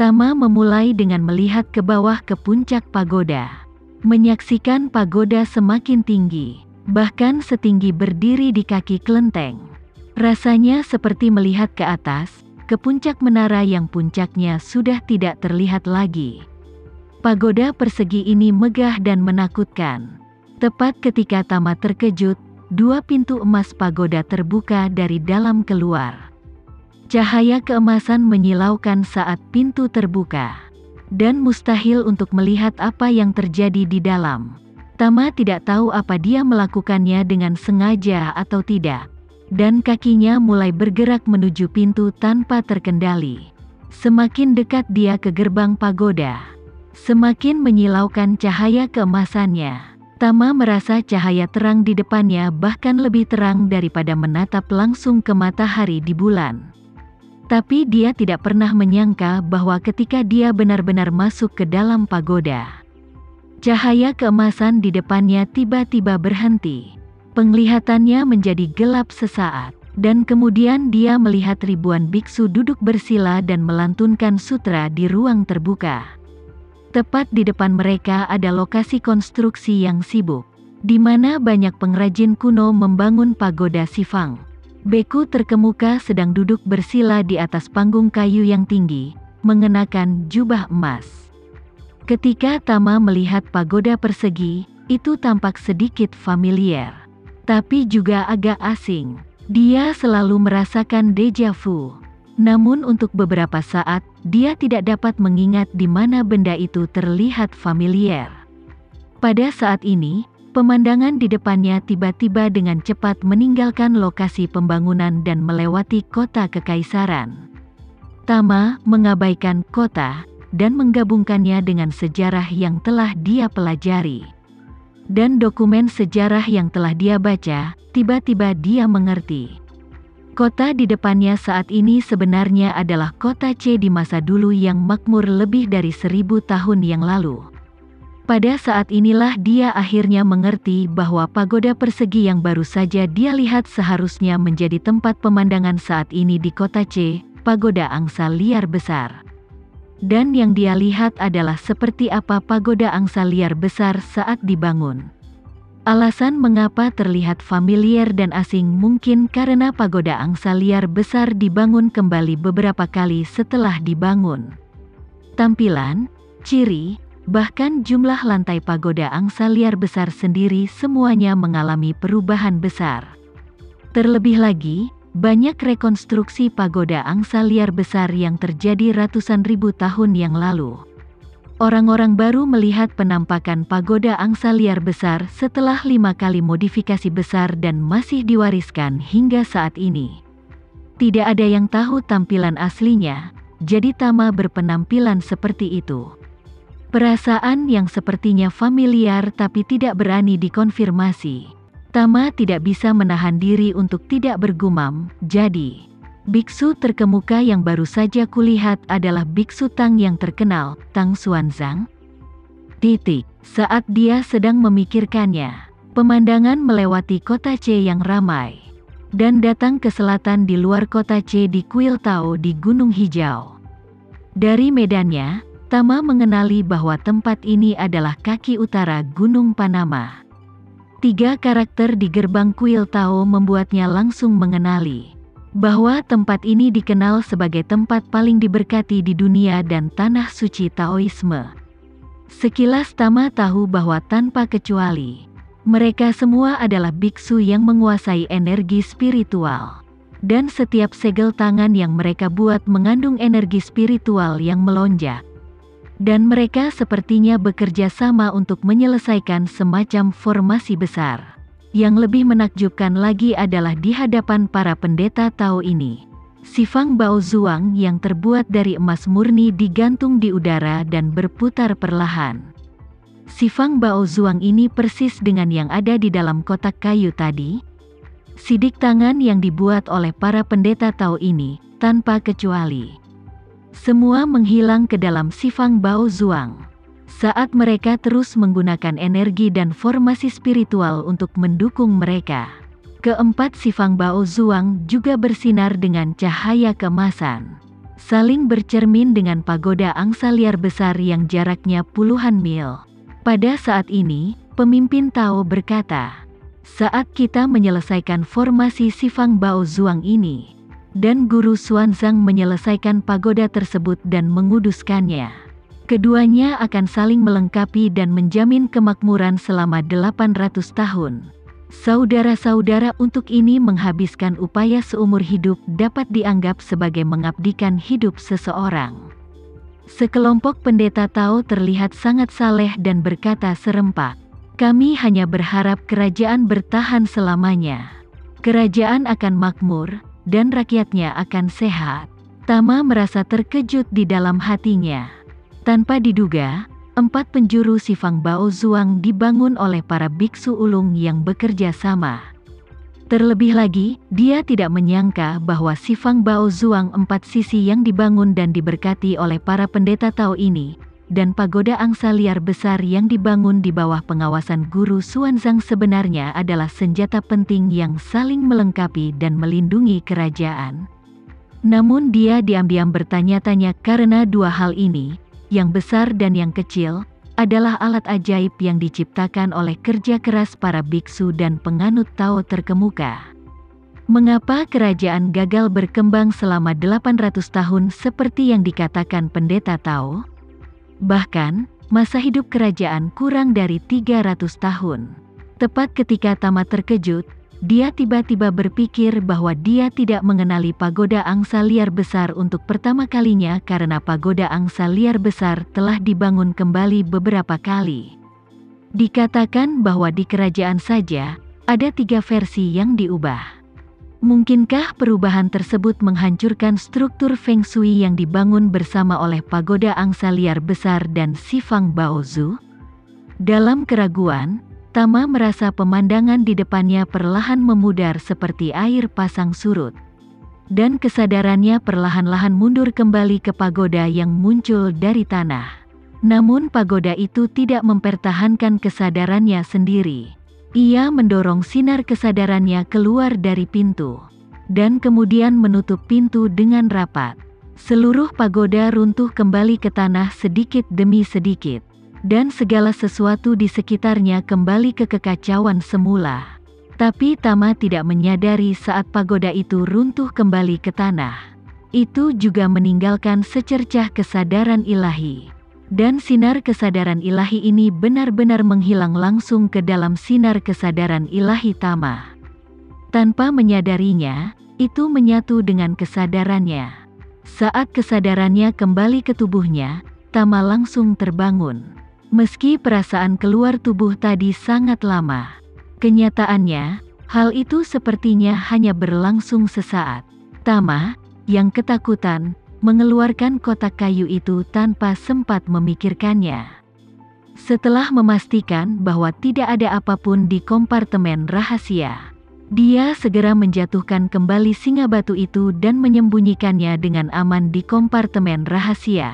Tama memulai dengan melihat ke bawah ke puncak pagoda. Menyaksikan pagoda semakin tinggi, bahkan setinggi berdiri di kaki kelenteng. Rasanya seperti melihat ke atas, ke puncak menara yang puncaknya sudah tidak terlihat lagi. Pagoda persegi ini megah dan menakutkan. Tepat ketika Tama terkejut, dua pintu emas pagoda terbuka dari dalam keluar. Cahaya keemasan menyilaukan saat pintu terbuka, dan mustahil untuk melihat apa yang terjadi di dalam. Tama tidak tahu apa dia melakukannya dengan sengaja atau tidak, dan kakinya mulai bergerak menuju pintu tanpa terkendali. Semakin dekat dia ke gerbang pagoda, semakin menyilaukan cahaya keemasannya. Tama merasa cahaya terang di depannya bahkan lebih terang daripada menatap langsung ke matahari di bulan. Tapi dia tidak pernah menyangka bahwa ketika dia benar-benar masuk ke dalam pagoda, cahaya keemasan di depannya tiba-tiba berhenti. Penglihatannya menjadi gelap sesaat, dan kemudian dia melihat ribuan biksu duduk bersila dan melantunkan sutra di ruang terbuka. Tepat di depan mereka ada lokasi konstruksi yang sibuk, di mana banyak pengrajin kuno membangun pagoda Sifang. Beku terkemuka sedang duduk bersila di atas panggung kayu yang tinggi, mengenakan jubah emas. Ketika Tama melihat pagoda persegi, itu tampak sedikit familiar, tapi juga agak asing. Dia selalu merasakan deja vu. Namun untuk beberapa saat, dia tidak dapat mengingat di mana benda itu terlihat familiar. Pada saat ini, pemandangan di depannya tiba-tiba dengan cepat meninggalkan lokasi pembangunan dan melewati kota kekaisaran. Tama mengabaikan kota dan menggabungkannya dengan sejarah yang telah dia pelajari. Dan dokumen sejarah yang telah dia baca, tiba-tiba dia mengerti. Kota di depannya saat ini sebenarnya adalah kota C di masa dulu yang makmur lebih dari 1000 tahun yang lalu. Pada saat inilah dia akhirnya mengerti bahwa pagoda persegi yang baru saja dia lihat seharusnya menjadi tempat pemandangan saat ini di kota C, pagoda angsa liar besar. Dan yang dia lihat adalah seperti apa pagoda angsa liar besar saat dibangun. Alasan mengapa terlihat familiar dan asing mungkin karena pagoda angsa liar besar dibangun kembali beberapa kali setelah dibangun. Tampilan, ciri, bahkan jumlah lantai pagoda angsa liar besar sendiri semuanya mengalami perubahan besar. Terlebih lagi, banyak rekonstruksi pagoda angsa liar besar yang terjadi ratusan ribu tahun yang lalu. Orang-orang baru melihat penampakan pagoda angsa liar besar setelah 5 kali modifikasi besar dan masih diwariskan hingga saat ini. Tidak ada yang tahu tampilan aslinya, jadi Tama berpenampilan seperti itu. Perasaan yang sepertinya familiar tapi tidak berani dikonfirmasi. Tama tidak bisa menahan diri untuk tidak bergumam, jadi, biksu terkemuka yang baru saja kulihat adalah biksu Tang yang terkenal, Tang Xuanzang. Saat dia sedang memikirkannya, pemandangan melewati kota C yang ramai, dan datang ke selatan di luar kota C di kuil Tao di Gunung Hijau. Dari medannya, Tama mengenali bahwa tempat ini adalah kaki utara Gunung Panama. 3 karakter di gerbang kuil Tao membuatnya langsung mengenali bahwa tempat ini dikenal sebagai tempat paling diberkati di dunia dan tanah suci Taoisme. Sekilas Tama tahu bahwa tanpa kecuali, mereka semua adalah biksu yang menguasai energi spiritual. Dan setiap segel tangan yang mereka buat mengandung energi spiritual yang melonjak. Dan mereka sepertinya bekerja sama untuk menyelesaikan semacam formasi besar. Yang lebih menakjubkan lagi adalah di hadapan para pendeta Tao ini, Sifang Bao Zuang yang terbuat dari emas murni digantung di udara dan berputar perlahan. Sifang Bao Zuang ini persis dengan yang ada di dalam kotak kayu tadi. Sidik tangan yang dibuat oleh para pendeta Tao ini, tanpa kecuali, semua menghilang ke dalam Sifang Bao Zuang. Saat mereka terus menggunakan energi dan formasi spiritual untuk mendukung mereka. Keempat Sifang Bao Zuang juga bersinar dengan cahaya keemasan. saling bercermin dengan pagoda angsa liar besar yang jaraknya puluhan mil. Pada saat ini, pemimpin Tao berkata, "Saat kita menyelesaikan formasi Sifang Bao Zuang ini, dan Guru Xuanzang menyelesaikan pagoda tersebut dan menguduskannya, keduanya akan saling melengkapi dan menjamin kemakmuran selama 800 tahun. Saudara-saudara, untuk ini menghabiskan upaya seumur hidup dapat dianggap sebagai mengabdikan hidup seseorang." Sekelompok pendeta Tao terlihat sangat saleh dan berkata serempak, "Kami hanya berharap kerajaan bertahan selamanya. Kerajaan akan makmur, dan rakyatnya akan sehat." Tama merasa terkejut di dalam hatinya. Tanpa diduga, 4 penjuru Sifang Bao Zuang dibangun oleh para biksu ulung yang bekerja sama. Terlebih lagi, dia tidak menyangka bahwa Sifang Bao Zuang 4 sisi yang dibangun dan diberkati oleh para pendeta Tao ini, dan pagoda angsa liar besar yang dibangun di bawah pengawasan Guru Xuanzang sebenarnya adalah senjata penting yang saling melengkapi dan melindungi kerajaan. Namun dia diam-diam bertanya-tanya karena dua hal ini, yang besar dan yang kecil, adalah alat ajaib yang diciptakan oleh kerja keras para biksu dan penganut Tao terkemuka. Mengapa kerajaan gagal berkembang selama 800 tahun seperti yang dikatakan pendeta Tao? Bahkan, masa hidup kerajaan kurang dari 300 tahun. Tepat ketika Tama terkejut, dia tiba-tiba berpikir bahwa dia tidak mengenali pagoda angsa liar besar untuk pertama kalinya karena pagoda angsa liar besar telah dibangun kembali beberapa kali. Dikatakan bahwa di kerajaan saja, ada 3 versi yang diubah. Mungkinkah perubahan tersebut menghancurkan struktur Feng Shui yang dibangun bersama oleh pagoda angsa liar besar dan Sifang Bao Zu? Dalam keraguan, Tama merasa pemandangan di depannya perlahan memudar seperti air pasang surut. Dan kesadarannya perlahan-lahan mundur kembali ke pagoda yang muncul dari tanah. Namun pagoda itu tidak mempertahankan kesadarannya sendiri. Ia mendorong sinar kesadarannya keluar dari pintu. Dan kemudian menutup pintu dengan rapat. Seluruh pagoda runtuh kembali ke tanah sedikit demi sedikit. Dan segala sesuatu di sekitarnya kembali ke kekacauan semula. Tapi Tama tidak menyadari saat pagoda itu runtuh kembali ke tanah. Itu juga meninggalkan secercah kesadaran ilahi. Dan sinar kesadaran ilahi ini benar-benar menghilang langsung ke dalam sinar kesadaran ilahi Tama. Tanpa menyadarinya, itu menyatu dengan kesadarannya. Saat kesadarannya kembali ke tubuhnya, Tama langsung terbangun. Meski perasaan keluar tubuh tadi sangat lama, kenyataannya, hal itu sepertinya hanya berlangsung sesaat. Tama, yang ketakutan, mengeluarkan kotak kayu itu tanpa sempat memikirkannya. Setelah memastikan bahwa tidak ada apapun di kompartemen rahasia, dia segera menjatuhkan kembali singa batu itu dan menyembunyikannya dengan aman di kompartemen rahasia.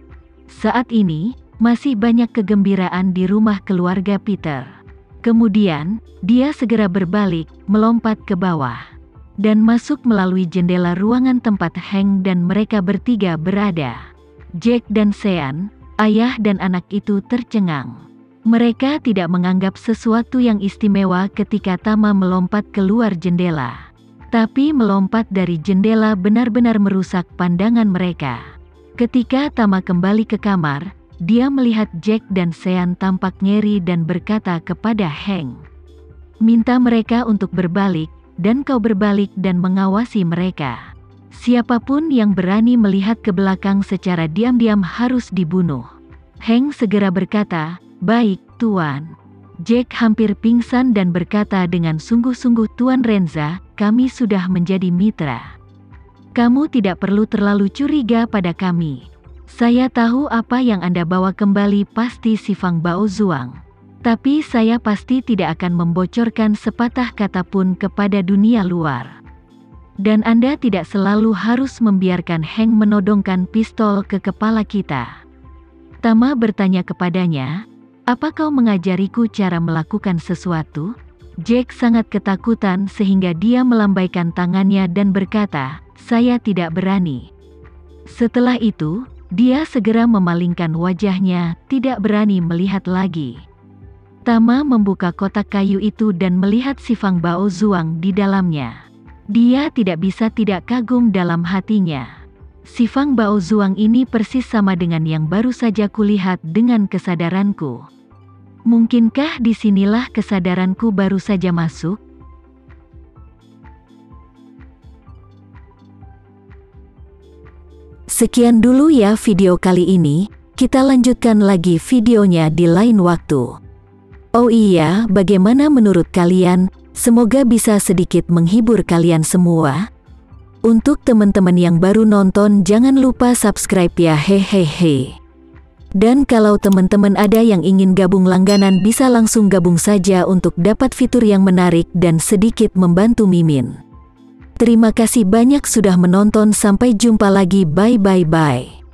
Saat ini, masih banyak kegembiraan di rumah keluarga Peter. Kemudian, dia segera berbalik, melompat ke bawah, dan masuk melalui jendela ruangan tempat Heng dan mereka bertiga berada. Jack dan Sean, ayah dan anak itu tercengang. Mereka tidak menganggap sesuatu yang istimewa ketika Tama melompat keluar jendela. Tapi melompat dari jendela benar-benar merusak pandangan mereka. Ketika Tama kembali ke kamar, dia melihat Jack dan Sean tampak ngeri dan berkata kepada Heng, "Minta mereka untuk berbalik, dan kau berbalik dan mengawasi mereka. Siapapun yang berani melihat ke belakang secara diam-diam harus dibunuh." Heng segera berkata, "Baik, Tuan." Jack hampir pingsan dan berkata dengan sungguh-sungguh, "Tuan Renza, kami sudah menjadi mitra. Kamu tidak perlu terlalu curiga pada kami. Saya tahu apa yang Anda bawa kembali pasti Sifang Bao Zuang. Tapi saya pasti tidak akan membocorkan sepatah kata pun kepada dunia luar. Dan Anda tidak selalu harus membiarkan Heng menodongkan pistol ke kepala kita." Tama bertanya kepadanya, "Apa kau mengajariku cara melakukan sesuatu?" Jack sangat ketakutan sehingga dia melambaikan tangannya dan berkata, "Saya tidak berani." Setelah itu, dia segera memalingkan wajahnya, tidak berani melihat lagi. Tama membuka kotak kayu itu dan melihat si Fang Baozuang di dalamnya. Dia tidak bisa tidak kagum dalam hatinya. Si Fang Baozuang ini persis sama dengan yang baru saja kulihat dengan kesadaranku. Mungkinkah disinilah kesadaranku baru saja masuk? Sekian dulu ya video kali ini, kita lanjutkan lagi videonya di lain waktu. Oh iya, bagaimana menurut kalian? Semoga bisa sedikit menghibur kalian semua. Untuk teman-teman yang baru nonton, jangan lupa subscribe ya, hehehe. Dan kalau teman-teman ada yang ingin gabung langganan, bisa langsung gabung saja untuk dapat fitur yang menarik dan sedikit membantu Mimin. Terima kasih banyak sudah menonton, sampai jumpa lagi, bye bye bye.